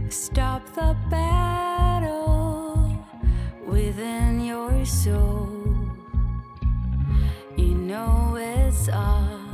Stop the battle within your soul. You know it's all